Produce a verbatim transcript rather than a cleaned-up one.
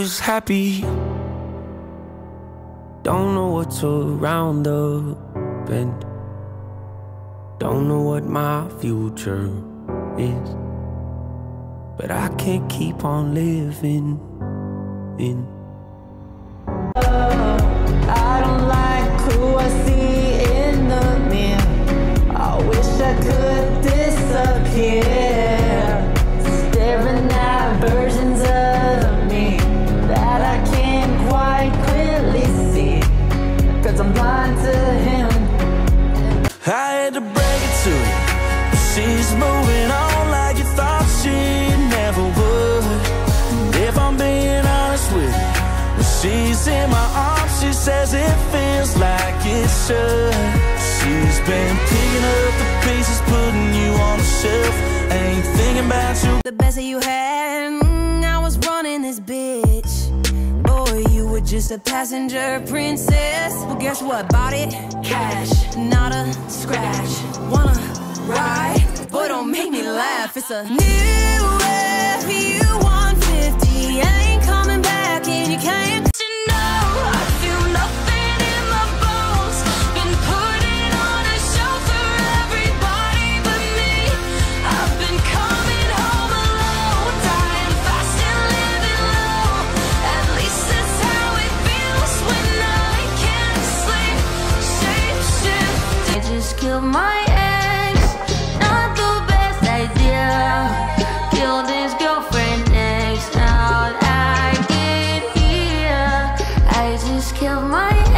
was happy. Don't know what's around the bend. Don't know what my future is, but I can't keep on living in. I don't like who I see in the mirror. I wish I could disappear, staring at versions of me that I can't quite clearly see, 'cause I'm blind to him. I had to break it to you, but she's moving on like you thought she never would. And if I'm being honest with you, when she's in my arms, she says it feels like it should. She's been picking up the pieces, putting you on the shelf. Ain't thinking about you. The best that you had, mm, I was running this bitch. Boy, you were just a passenger princess. Well, guess what? Bought it, cash, not a scratch. Wanna ride? Boy, don't make me laugh. It's a new F U one fifty. Ain't coming back and you can't. You know, I feel nothing in my bones. Been putting on a show for everybody but me. I've been coming home alone, dying fast and living low. At least that's how it feels when I can't sleep. Shape shift. I just killed my ex, not the best idea. Killed his girlfriend next. Now I get here, I just killed my